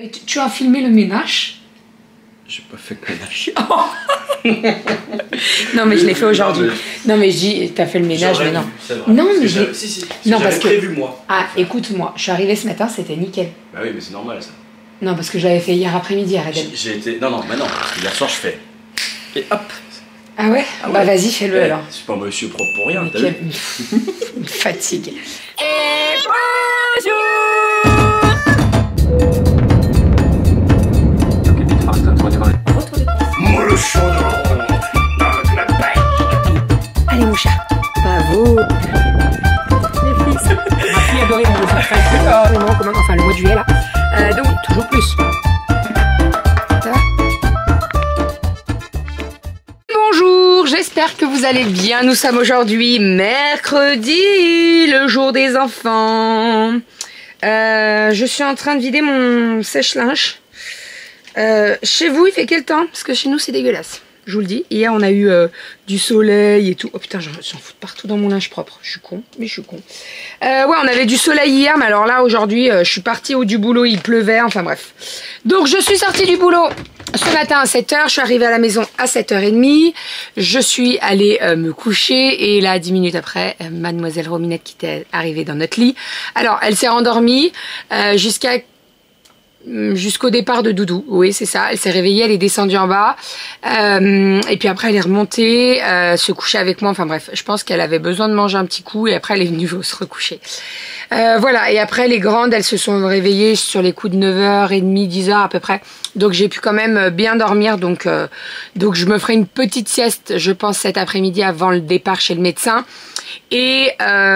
Tu as filmé le ménage? J'ai pas fait le ménage. Non mais je l'ai fait aujourd'hui. Non mais je dis, t'as fait le ménage, mais non. Non mais je l'ai... Si, non parce que... prévu moi. Ah, écoute-moi, je suis arrivée ce matin, c'était nickel. Bah oui, mais c'est normal ça. Non, parce que je l'avais fait hier après-midi à Redden. J'ai été... Non, parce que hier soir je fais... Et hop. Ah ouais? Bah vas-y, fais-le alors. Je suis pas monsieur propre pour rien, t'as vu? Une fatigue. Et bonjour! Allez mon chat, bravo. Les fils. Ma fille adorait mon dessin de enfin le mois de juillet là. Donc toujours plus. Ça va? Bonjour, j'espère que vous allez bien. Nous sommes aujourd'hui mercredi, le jour des enfants. Je suis en train de vider mon sèche-linge. Chez vous, il fait quel temps? Parce que chez nous, c'est dégueulasse. Je vous le dis. Hier, on a eu du soleil et tout. Oh putain, j'en fous partout dans mon linge propre. Je suis con, mais je suis con. Ouais, on avait du soleil hier, mais alors là, aujourd'hui, je suis partie du boulot, il pleuvait. Enfin bref. Donc, je suis sortie du boulot ce matin à 7 h. Je suis arrivée à la maison à 7 h 30. Je suis allée me coucher. Et là, 10 minutes après, mademoiselle Rominette qui était arrivée dans notre lit. Alors, elle s'est rendormie jusqu'au départ de Doudou, oui c'est ça, elle s'est réveillée, elle est descendue en bas, et puis après elle est remontée, se coucher avec moi, enfin bref, je pense qu'elle avait besoin de manger un petit coup, et après elle est venue se recoucher. Voilà, et après les grandes, elles se sont réveillées sur les coups de 9h30, 10h à peu près, donc j'ai pu quand même bien dormir, donc je me ferai une petite sieste, je pense cet après-midi avant le départ chez le médecin, et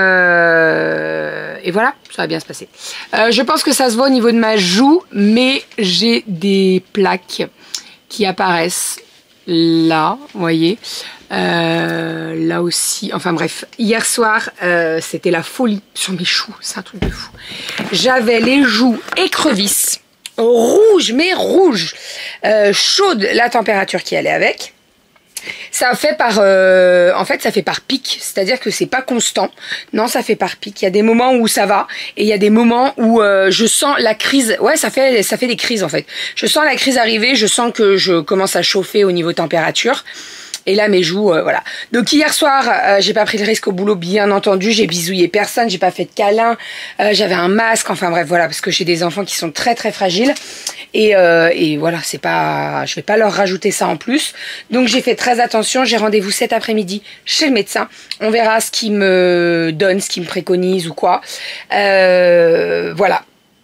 voilà, ça va bien se passer. Je pense que ça se voit au niveau de ma joue, mais j'ai des plaques qui apparaissent là, vous voyez, là aussi, enfin bref, hier soir, c'était la folie sur mes joues, c'est un truc de fou. J'avais les joues écrevisses, rouges, mais rouges, chaudes, la température qui allait avec. Ça fait par, en fait, ça fait par pic, c'est-à-dire que c'est pas constant. Non, ça fait par pic. Il y a des moments où ça va, et il y a des moments où je sens la crise. Ouais, ça fait des crises en fait. Je sens la crise arriver, je sens que je commence à chauffer au niveau température. Et là, mes joues, voilà. Donc hier soir, j'ai pas pris le risque au boulot, bien entendu. J'ai bisouillé personne, j'ai pas fait de câlin. J'avais un masque, enfin bref, voilà, parce que j'ai des enfants qui sont très très fragiles. Et voilà, c'est pas, je vais pas leur rajouter ça en plus. Donc j'ai fait très attention. J'ai rendez-vous cet après-midi chez le médecin. On verra ce qu'il me donne, ce qu'il me préconise ou quoi. Voilà.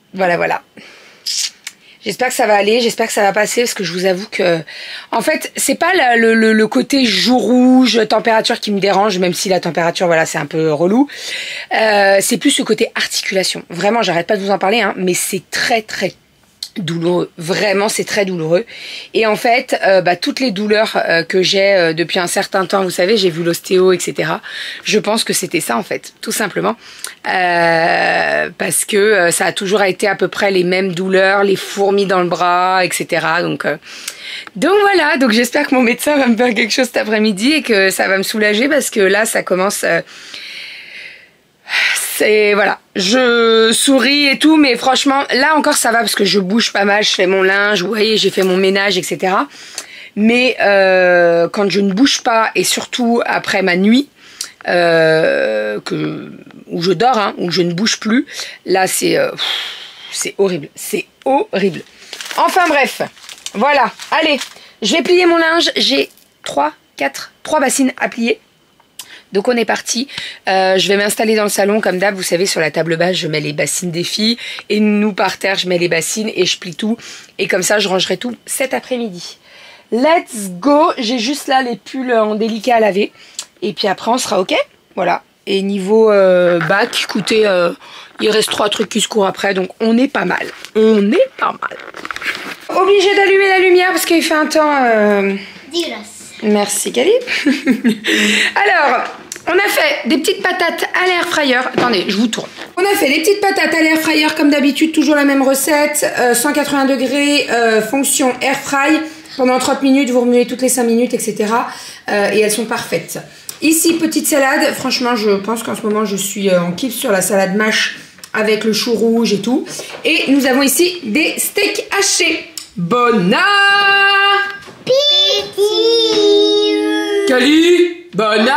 J'espère que ça va aller, j'espère que ça va passer, parce que je vous avoue que... En fait, c'est pas le côté joue rouge, température qui me dérange, même si la température, voilà, c'est un peu relou. C'est plus le côté articulation. Vraiment, j'arrête pas de vous en parler, hein, mais c'est très très douloureux. Vraiment, c'est très douloureux. Et en fait, toutes les douleurs que j'ai depuis un certain temps, vous savez, j'ai vu l'ostéo, etc. Je pense que c'était ça, en fait, tout simplement. Parce que ça a toujours été à peu près les mêmes douleurs, les fourmis dans le bras, etc. Donc voilà, donc j'espère que mon médecin va me faire quelque chose cet après-midi et que ça va me soulager, parce que là, ça commence... voilà, je souris et tout, mais franchement, là encore ça va parce que je bouge pas mal, je fais mon linge, vous voyez, j'ai fait mon ménage, etc. Mais quand je ne bouge pas, et surtout après ma nuit, où je dors, hein, où je ne bouge plus, là c'est horrible, c'est horrible. Enfin bref, voilà, allez, je vais plier mon linge, j'ai 3 bassines à plier. Donc on est parti, je vais m'installer dans le salon comme d'hab, vous savez, sur la table basse je mets les bassines des filles, et nous par terre je mets les bassines et je plie tout, et comme ça je rangerai tout cet après-midi. Let's go, j'ai juste là les pulls en délicat à laver, et puis après on sera ok, voilà. Et niveau bac, écoutez, il reste 3 trucs qui se courent après, donc on est pas mal, Obligé d'allumer la lumière parce qu'il fait un temps... dégueulasse. Merci Khalid. Alors, on a fait des petites patates à l'air fryer. Attendez, je vous tourne. On a fait des petites patates à l'air fryer comme d'habitude, toujours la même recette. 180 degrés, fonction air fry. Pendant 30 minutes, vous remuez toutes les 5 minutes, etc. Et elles sont parfaites. Ici, petite salade. Franchement, je pense qu'en ce moment, je suis en kiff sur la salade mâche avec le chou rouge et tout. Et nous avons ici des steaks hachés. Bon appétit. Cali, bon appétit.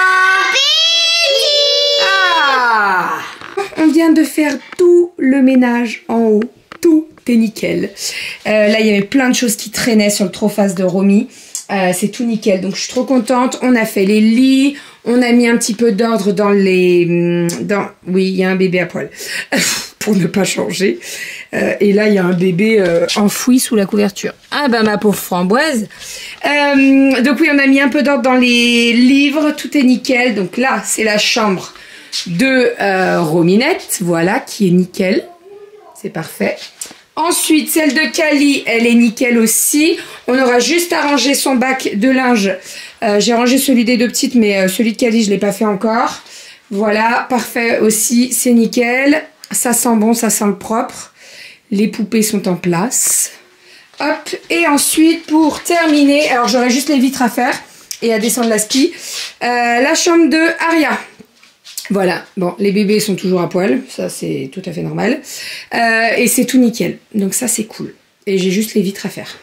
Ah. On vient de faire tout le ménage en haut. Tout est nickel. Là, il y avait plein de choses qui traînaient sur le Trophas de Romy. C'est tout nickel. Donc, je suis trop contente. On a fait les lits. On a mis un petit peu d'ordre dans les... Oui, il y a un bébé à poil. Pour ne pas changer. Et là, il y a un bébé enfoui sous la couverture. Ah bah, ma pauvre Framboise. Donc oui, on a mis un peu d'ordre dans les livres. Tout est nickel. Donc là, c'est la chambre de Rominette. Voilà, qui est nickel. C'est parfait. Ensuite, celle de Cali, elle est nickel aussi. On aura juste à ranger son bac de linge. J'ai rangé celui des deux petites, mais celui de Cali, je ne l'ai pas fait encore. Voilà, parfait aussi, c'est nickel. Ça sent bon, ça sent le propre. Les poupées sont en place. Hop, et ensuite, pour terminer, alors j'aurai juste les vitres à faire et à descendre la spi. La chambre de Aria. Voilà, bon, les bébés sont toujours à poil, ça c'est tout à fait normal. Et c'est tout nickel, donc ça c'est cool. Et j'ai juste les vitres à faire.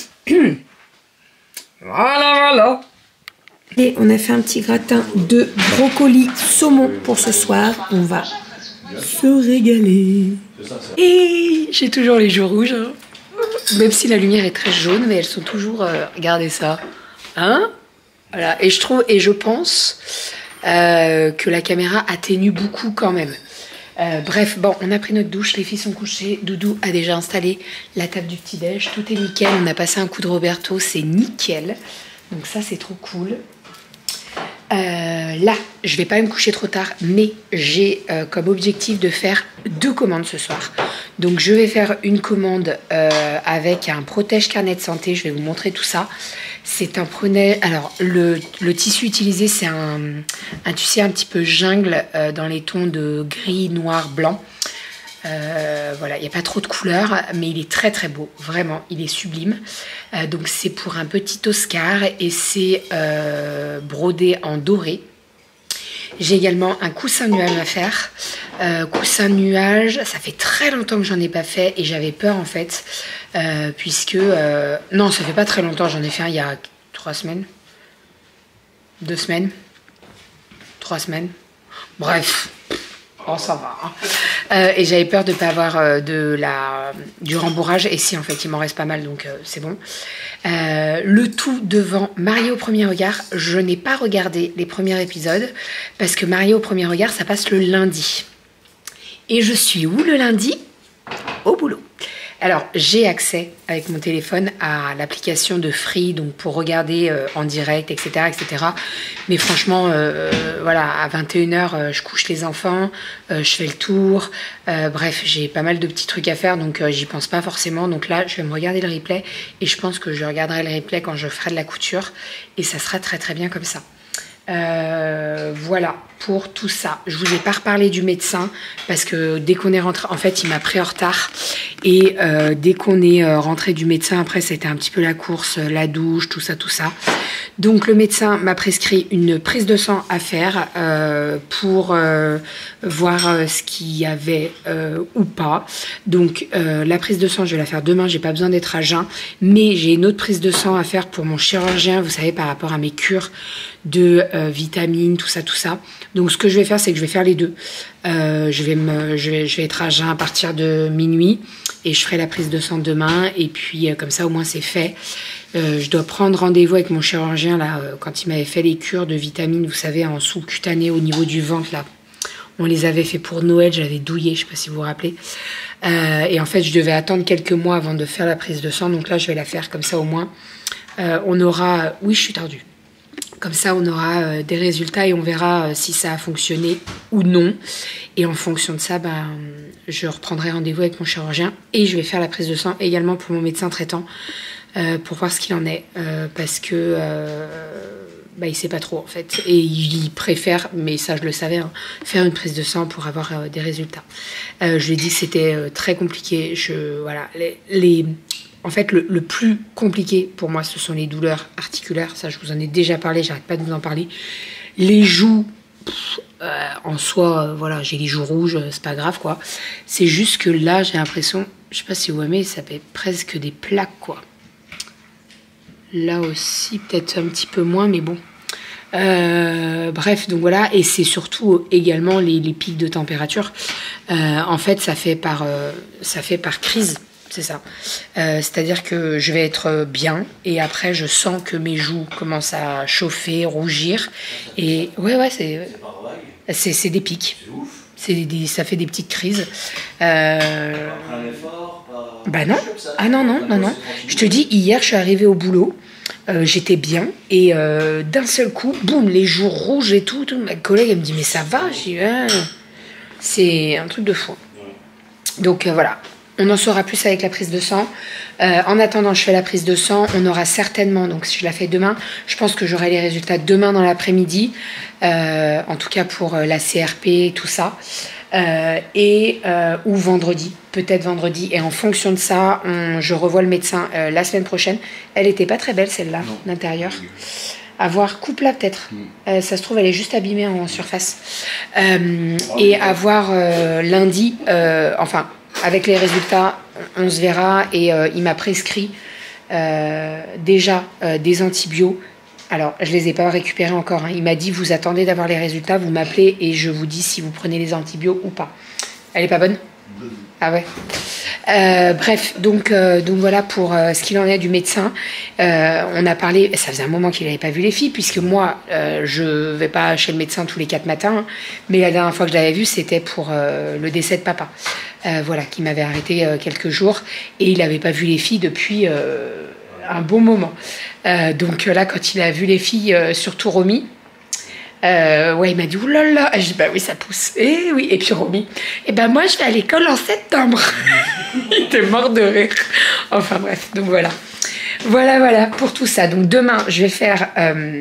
Voilà. Et on a fait un petit gratin de brocoli saumon pour ce soir. On va se régaler. Et j'ai toujours les joues rouges. Hein. Même si la lumière est très jaune, mais elles sont toujours... regardez ça. Hein? Voilà, et je pense... que la caméra atténue beaucoup quand même. Bref, bon, on a pris notre douche, les filles sont couchées, Doudou a déjà installé la table du petit-déj, tout est nickel, on a passé un coup de Roberto, c'est nickel, donc ça c'est trop cool. Là, je vais pas me coucher trop tard, mais j'ai comme objectif de faire 2 commandes ce soir. Donc je vais faire une commande avec un protège carnet de santé, je vais vous montrer tout ça. C'est un protège, alors le tissu utilisé c'est un tissu un petit peu jungle dans les tons de gris, noir, blanc. Voilà, il n'y a pas trop de couleurs, mais il est très très beau, vraiment, il est sublime. Donc c'est pour un petit Oscar et c'est brodé en doré. J'ai également un coussin nuage à faire. Coussin nuage, ça fait très longtemps que j'en ai pas fait et j'avais peur en fait, puisque... non, ça fait pas très longtemps, j'en ai fait un il y a 3 semaines. 2 semaines. 3 semaines. Bref, on s'en va. Hein. Et j'avais peur de ne pas avoir du rembourrage. Et si, en fait, il m'en reste pas mal, donc c'est bon. Le tout devant Mariée au premier regard. Je n'ai pas regardé les premiers épisodes parce que Mariée au premier regard, ça passe le lundi. Et je suis où le lundi? Au boulot. Alors, j'ai accès avec mon téléphone à l'application de Free, donc pour regarder en direct, etc., etc. Mais franchement, voilà, à 21h, je couche les enfants, je fais le tour. Bref, j'ai pas mal de petits trucs à faire, donc j'y pense pas forcément. Donc là, je vais me regarder le replay et je pense que je regarderai le replay quand je ferai de la couture. Et ça sera très très bien comme ça. Voilà pour tout ça. Je vous ai pas reparlé du médecin parce que dès qu'on est rentré, en fait il m'a pris en retard et dès qu'on est rentré du médecin, après c'était un petit peu la course, la douche, tout ça. Donc le médecin m'a prescrit une prise de sang à faire pour voir ce qu'il y avait ou pas. Donc la prise de sang je vais la faire demain, j'ai pas besoin d'être à jeun, mais j'ai une autre prise de sang à faire pour mon chirurgien, vous savez, par rapport à mes cures de vitamines, tout ça. Donc ce que je vais faire, c'est que je vais faire les deux. Je vais être à jeun à partir de minuit et je ferai la prise de sang demain et puis comme ça au moins c'est fait. Je dois prendre rendez-vous avec mon chirurgien là quand il m'avait fait les cures de vitamines, vous savez, en sous-cutané au niveau du ventre là. On les avait fait pour Noël, j'avais douillé, je sais pas si vous vous rappelez. Et en fait, je devais attendre quelques mois avant de faire la prise de sang, donc là je vais la faire comme ça au moins. On aura... Oui, je suis tordue. Comme ça, on aura des résultats et on verra si ça a fonctionné ou non. Et en fonction de ça, je reprendrai rendez-vous avec mon chirurgien et je vais faire la prise de sang également pour mon médecin traitant pour voir ce qu'il en est. Parce que il sait pas trop en fait. Et il préfère, mais ça je le savais, hein, faire une prise de sang pour avoir des résultats. Je lui ai dit que c'était très compliqué. Voilà, en fait, le plus compliqué pour moi, ce sont les douleurs articulaires. Ça, je vous en ai déjà parlé, j'arrête pas de vous en parler. Les joues, en soi, voilà, j'ai les joues rouges, c'est pas grave, quoi. C'est juste que là, j'ai l'impression, je sais pas si vous aimez, ça fait presque des plaques, quoi. Là aussi, peut-être un petit peu moins, mais bon. Bref, donc voilà, et c'est surtout également les pics de température. En fait, ça fait par crise, c'est ça. C'est-à-dire que je vais être bien, et après, je sens que mes joues commencent à chauffer, rougir, et ouais, c'est des pics. C'est ouf. Ça fait des petites crises. Bah non. Ah non. Je te dis, hier, je suis arrivée au boulot. J'étais bien et d'un seul coup, boum, les joues rouges et tout. Ma collègue, elle me dit, mais ça va? Je dis, c'est un truc de fou. Donc voilà, on en saura plus avec la prise de sang. En attendant, je fais la prise de sang. On aura certainement, donc si je la fais demain, je pense que j'aurai les résultats demain dans l'après-midi. En tout cas pour la CRP et tout ça. Ou vendredi, peut-être vendredi, et en fonction de ça, je revois le médecin la semaine prochaine. Elle était pas très belle celle-là, l'intérieur. À voir, coupe là peut-être. Ça se trouve elle est juste abîmée en surface. Et à voir lundi, enfin avec les résultats, on se verra. Et il m'a prescrit déjà des antibiotiques. Alors, je les ai pas récupérés encore. Hein. Il m'a dit, vous attendez d'avoir les résultats, vous m'appelez et je vous dis si vous prenez les antibiotiques ou pas. Elle est pas bonne? Ah ouais. Bref, donc voilà pour ce qu'il en est du médecin. On a parlé, ça faisait un moment qu'il n'avait pas vu les filles, puisque moi, je vais pas chez le médecin tous les 4 matins. Hein, mais la dernière fois que je l'avais vu, c'était pour le décès de papa. Voilà, qui m'avait arrêté quelques jours. Et il n'avait pas vu les filles depuis... un bon moment. Donc là, quand il a vu les filles, surtout Romy, il m'a dit oulala. Je dis bah oui, ça pousse. Et oui. Et puis Romy, moi je vais à l'école en septembre. Il était mort de rire. Enfin bref, donc voilà. Voilà pour tout ça. Donc demain, je vais faire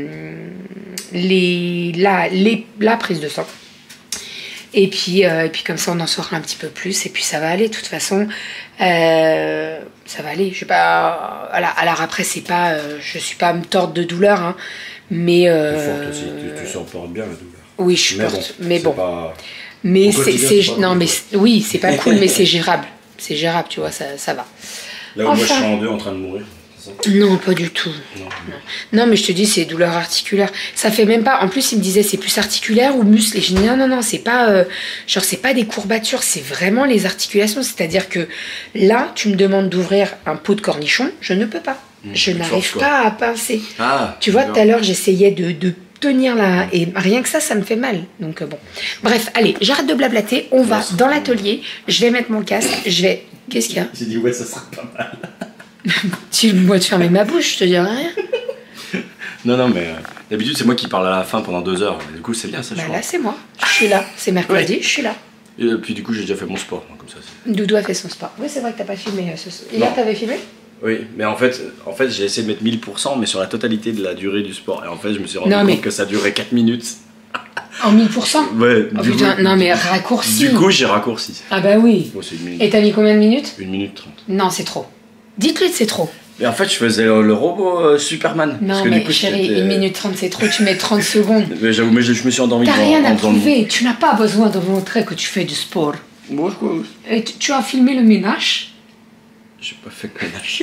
la prise de sang. Et puis comme ça, on en saura un petit peu plus. Et puis ça va aller. De toute façon, ça va aller. Je sais pas. Alors après, c'est pas. Je suis pas à me tordre de douleur, hein, mais. Forte aussi. Tu supportes bien la douleur. Oui, je supporte. Mais bon. Pas... Mais oui, c'est pas cool, mais c'est gérable. C'est gérable, tu vois, ça va. Là où moi je suis en deux en train de mourir. Non, pas du tout. Non, mais je te dis, c'est douleur articulaire. Ça fait même pas. En plus, il me disait, c'est plus articulaire ou muscle. Et je dis, non, c'est pas. C'est pas des courbatures, c'est vraiment les articulations. C'est-à-dire que là, tu me demandes d'ouvrir un pot de cornichon, je ne peux pas. Je n'arrive pas à pincer. Tu vois, tout à l'heure, j'essayais de tenir là, et rien que ça me fait mal. Donc bon. Bref, allez, j'arrête de blablater. On va dans l'atelier. Je vais mettre mon casque. Qu'est-ce qu'il y a? J'ai dit, ouais, ça sera pas mal. Tu me vois de fermer ma bouche, je te dis rien. Non, mais d'habitude, c'est moi qui parle à la fin pendant 2 heures. Du coup, c'est bien ça, je crois. Là, c'est moi. Je suis là. C'est mercredi, ouais. Je suis là. Et puis, du coup, j'ai déjà fait mon sport. Comme ça, Doudou a fait son sport. Oui, c'est vrai que t'as pas filmé. Hier, t'avais filmé? Oui, mais en fait j'ai essayé de mettre 1000%, mais sur la totalité de la durée du sport. Et en fait, je me suis rendu compte que ça durait 4 minutes. En 1000%? Ouais. Oh putain, non mais raccourci. Du coup, j'ai raccourci. Ah bah oui. Bon, c'est 1 minute. Et t'as mis combien de minutes? 1 minute 30. Non, c'est trop. Dites-lui que c'est trop. Mais en fait, je faisais le robot Superman. Non, parce que mais du coup, chérie, 1 minute 30, c'est trop, tu mets 30 secondes. Mais j'avoue, mais je me suis endormi. T'as rien à prouver, tu n'as pas besoin de montrer que tu fais du sport. Moi, Et tu as filmé le ménage? J'ai pas fait que ménage.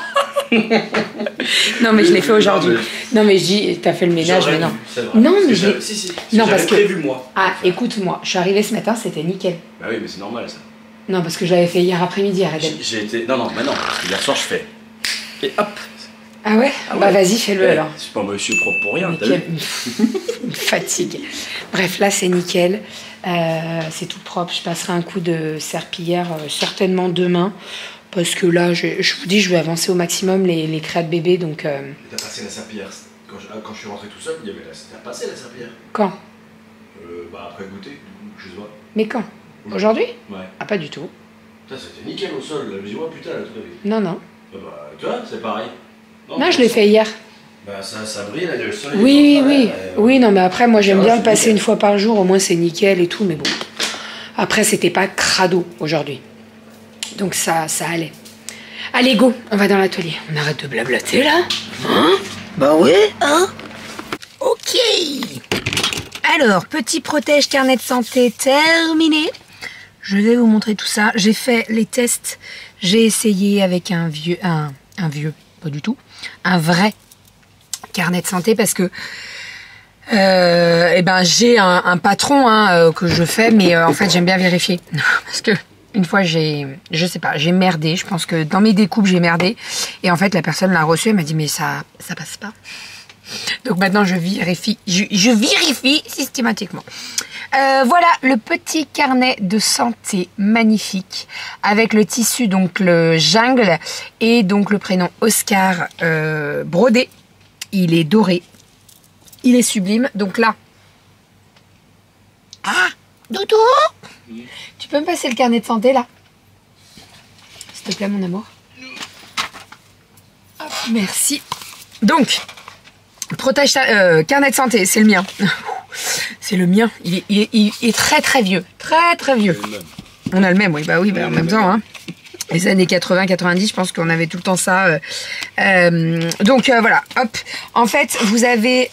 Non, mais je l'ai fait aujourd'hui. Non, mais je dis, t'as fait le ménage, mais non. Non, mais je l'ai. Si, non, parce que. Prévu, moi. Ah, écoute-moi, je suis arrivée ce matin, c'était nickel. Bah oui, mais c'est normal ça. Non, parce que je l'avais fait hier après-midi à Redem. J'ai été. Non, parce que hier soir, je fais. Et hop. Ah ouais? Bah vas-y, fais-le alors. C'est pas monsieur propre pour rien, t'as vu? Une fatigue. Bref, là c'est nickel. C'est tout propre. Je passerai un coup de serpillière certainement demain. Parce que là, je vous dis, je vais avancer au maximum les créas de bébé. Donc. T'as passé la serpillière. Quand je suis rentré tout seul, il y avait t'as passé la serpillière. Quand? Après goûter, je vois. Mais quand? Aujourd'hui? Ouais. Ah, pas du tout. Putain, c'était nickel au sol. Je me dis, oh putain, là, tout à fait. Non. Tu vois, c'est pareil. Non, je l'ai fait hier. Bah ça brille, là, le soleil. Oui, non, mais après, moi, j'aime bien le passer nickel. Une fois par jour, au moins, c'est nickel et tout, mais bon. Après, c'était pas crado aujourd'hui. Donc, ça allait. Allez, go, on va dans l'atelier. On arrête de blablater, là. Hein? Bah oui, hein? Ok. Alors, petit protège carnet de santé terminé. Je vais vous montrer tout ça. J'ai fait les tests. J'ai essayé avec un vieux, pas du tout, un vrai carnet de santé parce que j'ai un patron que je fais, mais en fait j'aime bien vérifier parce que une fois j'ai merdé. Je pense que dans mes découpes j'ai merdé et en fait la personne l'a reçu, elle m'a dit mais ça passe pas. Donc maintenant je vérifie systématiquement. Voilà le petit carnet de santé magnifique avec le tissu donc le jungle et donc le prénom Oscar brodé. Il est doré, il est sublime. Donc là, Doudou, tu peux me passer le carnet de santé là, s'il te plaît mon amour. Hop, merci. Donc protège carnet de santé, c'est le mien. C'est le mien. Il est très vieux. Très vieux. On a le même, oui. Bah oui, bah, en même temps. Hein. Les années 80-90, je pense qu'on avait tout le temps ça. Voilà. Hop. En fait, vous avez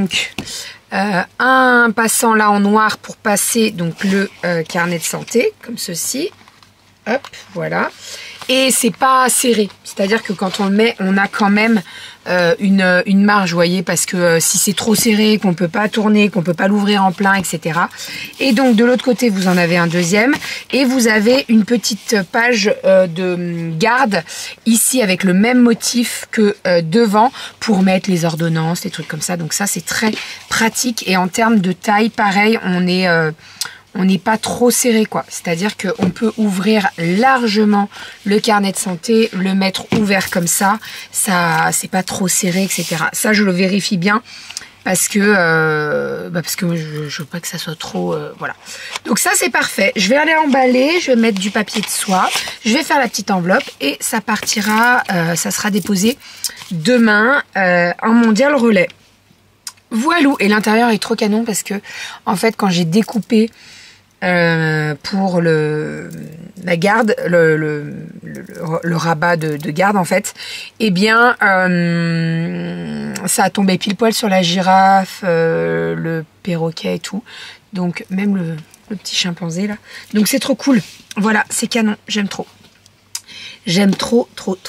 un passant là en noir pour passer donc le carnet de santé, comme ceci. Hop, voilà. Et c'est pas serré. C'est-à-dire que quand on le met, on a quand même une marge, vous voyez, parce que si c'est trop serré, qu'on peut pas tourner, qu'on peut pas l'ouvrir en plein, etc. Et donc de l'autre côté, vous en avez un deuxième. Et vous avez une petite page de garde ici avec le même motif que devant pour mettre les ordonnances, des trucs comme ça. Donc ça, c'est très pratique. Et en termes de taille, pareil, on n'est pas trop serré, quoi. C'est-à-dire qu'on peut ouvrir largement le carnet de santé, le mettre ouvert comme ça c'est pas trop serré, etc. Ça, je le vérifie bien parce que je veux pas que ça soit trop... voilà. Donc ça, c'est parfait. Je vais aller emballer, je vais mettre du papier de soie, je vais faire la petite enveloppe et ça partira, ça sera déposé demain en mondial relais. Voilou. Et l'intérieur est trop canon parce que, en fait, quand j'ai découpé pour la garde, le rabat de garde, en fait, eh bien, ça a tombé pile poil sur la girafe, le perroquet et tout. Donc, même le petit chimpanzé, là. Donc, c'est trop cool. Voilà, c'est canon. J'aime trop. J'aime trop.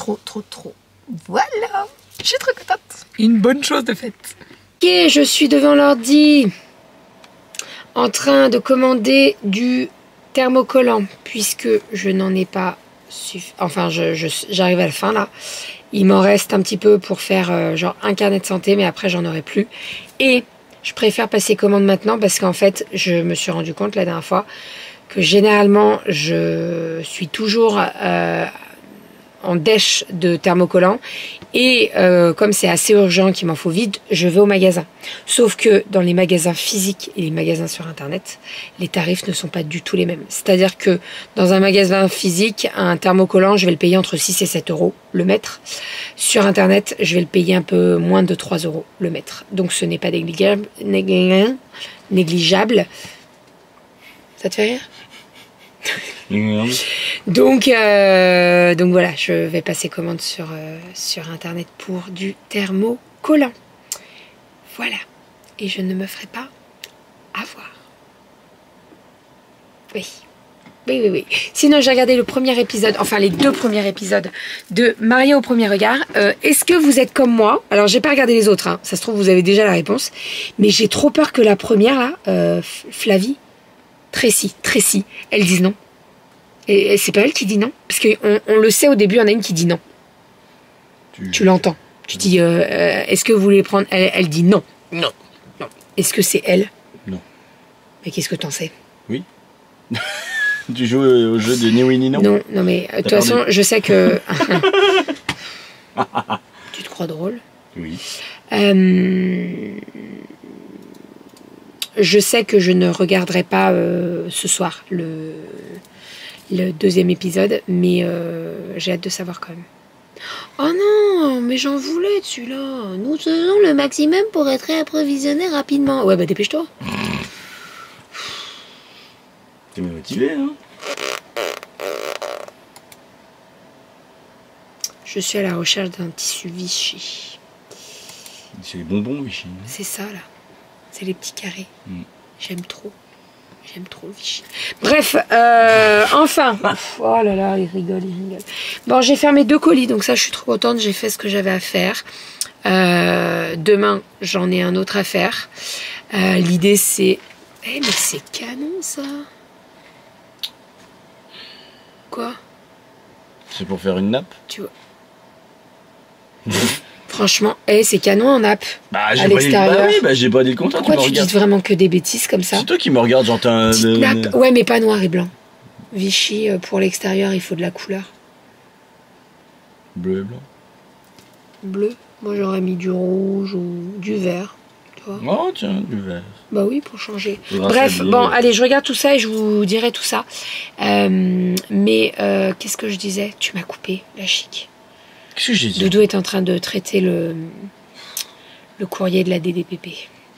Voilà. Je suis trop contente. Une bonne chose de faite. Ok, je suis devant l'ordi en train de commander du thermocollant puisque je n'en ai pas enfin j'arrive à la fin là. Il m'en reste un petit peu pour faire genre un carnet de santé, mais après j'en aurai plus et je préfère passer commande maintenant parce qu'en fait je me suis rendu compte la dernière fois que généralement je suis toujours en dèche de thermocollant et comme c'est assez urgent qu'il m'en faut vite, je vais au magasin. Sauf que dans les magasins physiques et les magasins sur internet, les tarifs ne sont pas du tout les mêmes. C'est-à-dire que dans un magasin physique, un thermocollant, je vais le payer entre 6 et 7 euros le mètre. Sur internet, je vais le payer un peu moins de 3 euros le mètre. Donc ce n'est pas négligeable. Ça te fait rire ? Donc voilà, je vais passer commande sur internet pour du thermocollant. Voilà. Et je ne me ferai pas avoir. Oui. Sinon, j'ai regardé le premier épisode, enfin les 2 premiers épisodes de Mariée au premier regard. Est-ce que vous êtes comme moi? Alors, j'ai pas regardé les autres, hein. Ça se trouve, vous avez déjà la réponse. Mais j'ai trop peur que la première, là, Flavie, Tracy, elle dise non. Et c'est pas elle qui dit non? Parce qu'on le sait au début, il y en a une qui dit non. Tu l'entends. Tu dis, est-ce que vous voulez prendre... Elle dit non. Non. Est-ce que c'est elle? Non. Mais qu'est-ce que t'en sais? Oui. Tu joues au jeu de ni oui ni non? Non, mais de toute façon, je sais que... Tu te crois drôle? Oui. Je sais que je ne regarderai pas ce soir le 2e épisode, mais j'ai hâte de savoir quand même. Oh non, mais j'en voulais de celui-là. Nous faisons le maximum pour être approvisionné rapidement. Ouais, bah dépêche-toi. T'es motivé, hein? Je suis à la recherche d'un tissu Vichy. C'est les bonbons Vichy. C'est ça, là. C'est les petits carrés. J'aime trop. J'aime trop le Vichy. Bref, enfin. Oh là là, il rigole. Bon, j'ai fait mes 2 colis, donc ça, je suis trop contente. J'ai fait ce que j'avais à faire. Demain, j'en ai un autre à faire. L'idée, c'est... Eh, mais c'est canon, ça. Quoi? C'est pour faire une nappe? Tu vois. Franchement, c'est canon en nappe. Bah, j'ai pas dit... Bah oui, bah, j'ai pas dit le contraire. Pourquoi tu dis vraiment que des bêtises comme ça? C'est toi qui me regardes, j'entends un... nappe. Ouais, mais pas noir et blanc. Vichy, pour l'extérieur, il faut de la couleur. Bleu et blanc. Bleu. Moi, j'aurais mis du rouge ou du vert. Toi. Oh, tiens, du vert. Bah oui, pour changer. Bref, bon, allez, je regarde tout ça et je vous dirai tout ça. Mais, qu'est-ce que je disais? Tu m'as coupé, la chic. Qu'est-ce que j'ai dit? Doudou est en train de traiter le courrier de la DDPP.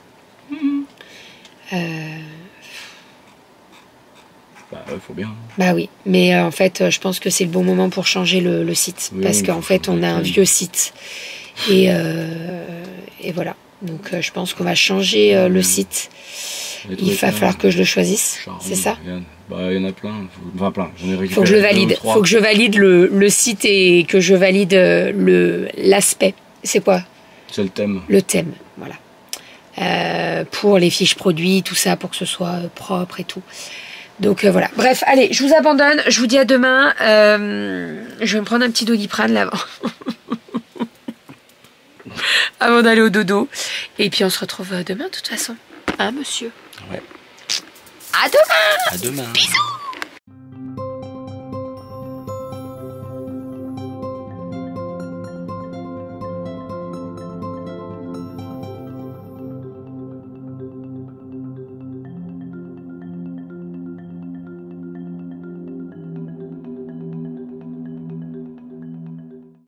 Bah, faut bien. Bah oui, mais en fait, je pense que c'est le bon moment pour changer le site. Oui, parce qu'en fait, on a un vieux site. Et voilà. Donc, je pense qu'on va changer le site. Il va falloir que je le choisisse. C'est ça? Bah, il y en a plein. Enfin, plein. J'en ai récupéré. Faut que je le valide. Faut que je valide le site et que je valide l'aspect. C'est quoi? C'est le thème. Le thème, voilà. Pour les fiches produits, tout ça, pour que ce soit propre et tout. Donc voilà. Bref, allez, je vous abandonne. Je vous dis à demain. Je vais me prendre un petit Doliprane là avant d'aller au dodo. Et puis on se retrouve demain de toute façon. Hein, monsieur? Ouais. À demain. À demain. Bisous.